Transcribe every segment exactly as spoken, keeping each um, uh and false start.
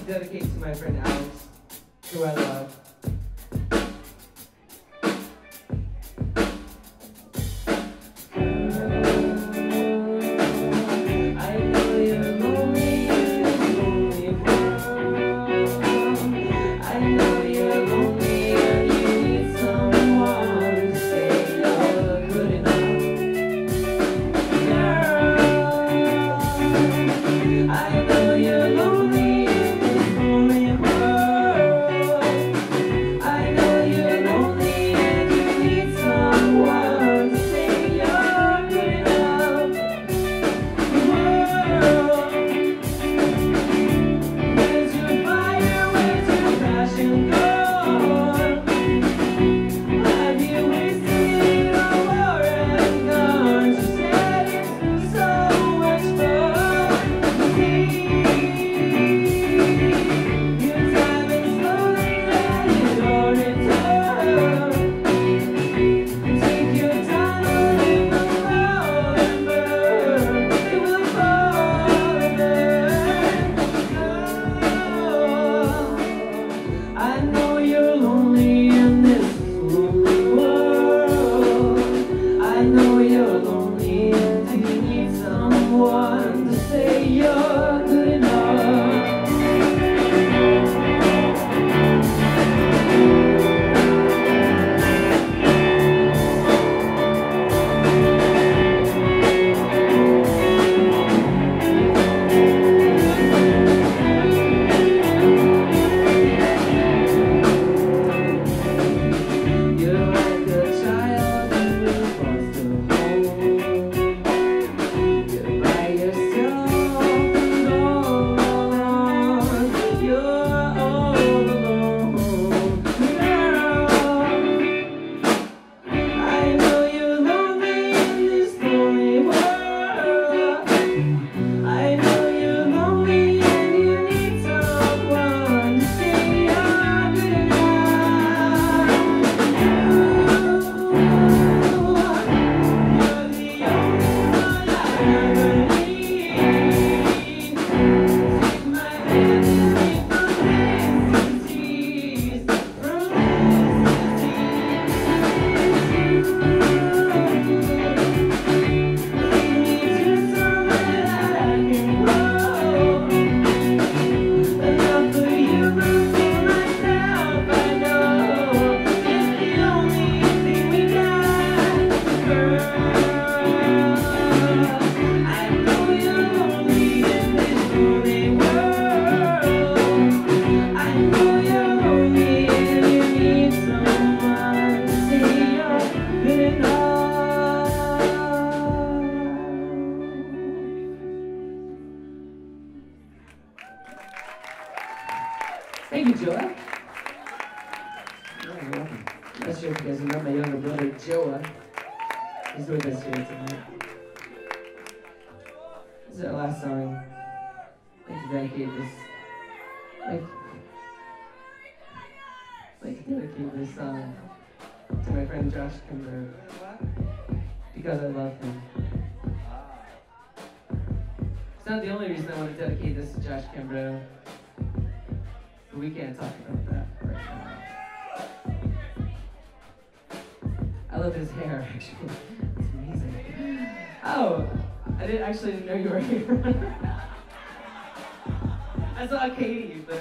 dedicate to my friend Alex, who I love. Thank you, Joa. You're welcome. I'm not sure if you guys know my younger brother, Joa. He's with us here tonight. This is our last song. I'd like to dedicate this. I'd like, I'd like to dedicate this song to my friend Josh Carrboro because I love him. It's not the only reason I want to dedicate this to Josh Carrboro. But we can't talk about that right now. I love his hair, actually. It's amazing. Oh, I didn't actually know you were here. I saw Katie, but...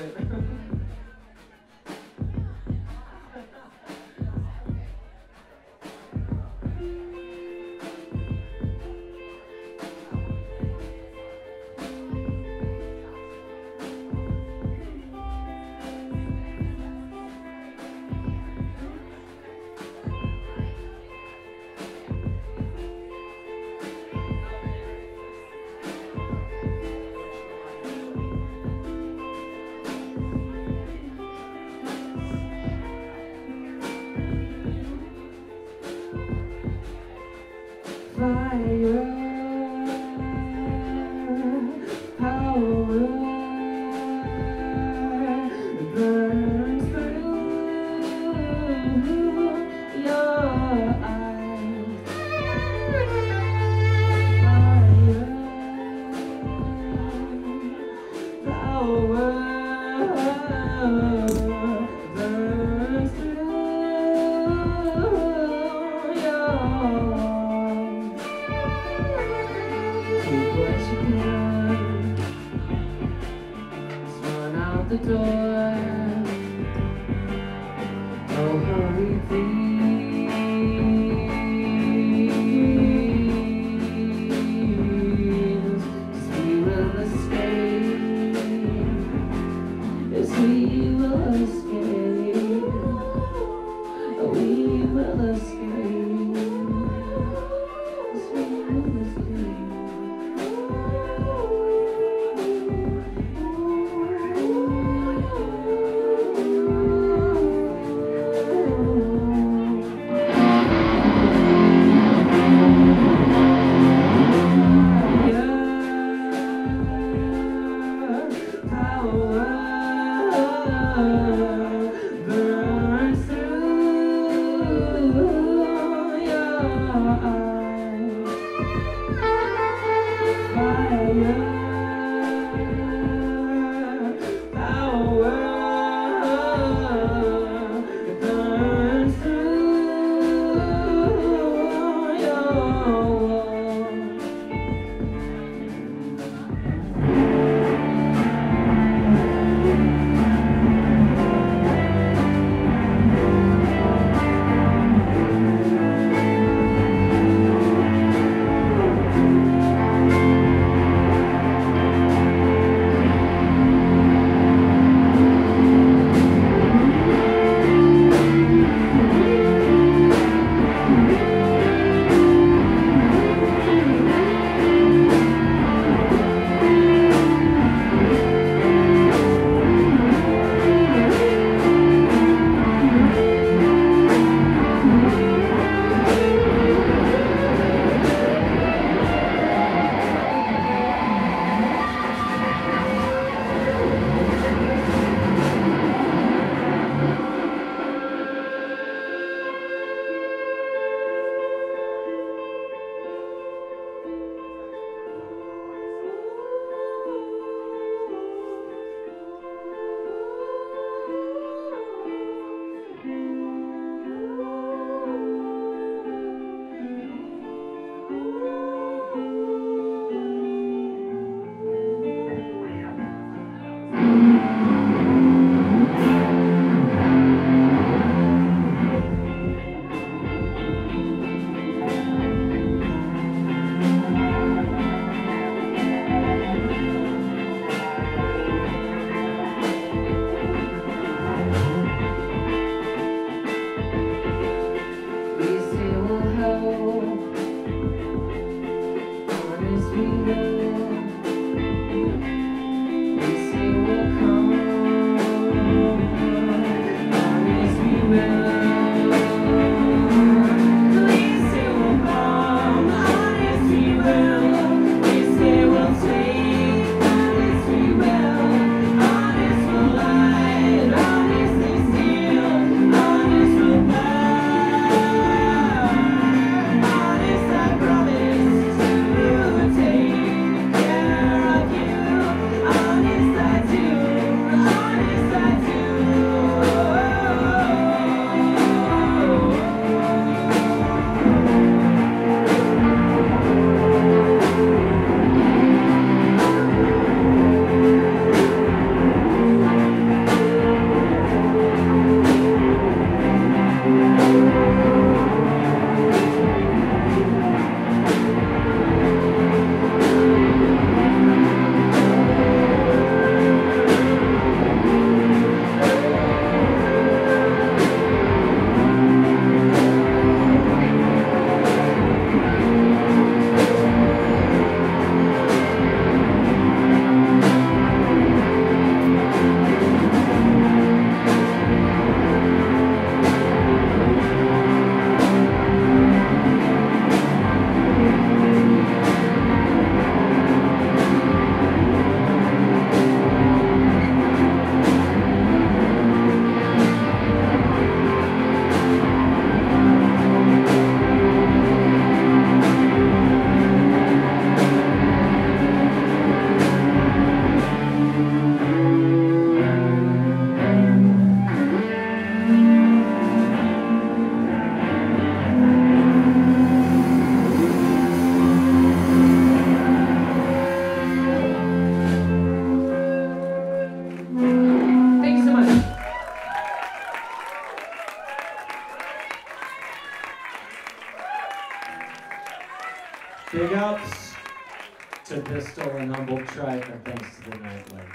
Big ups to Pistol and Humboldt Tribe, and thanks to the Nightlight.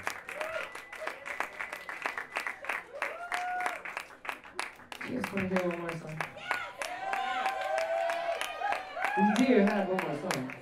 You guys want to hear one more song? We do have one more song.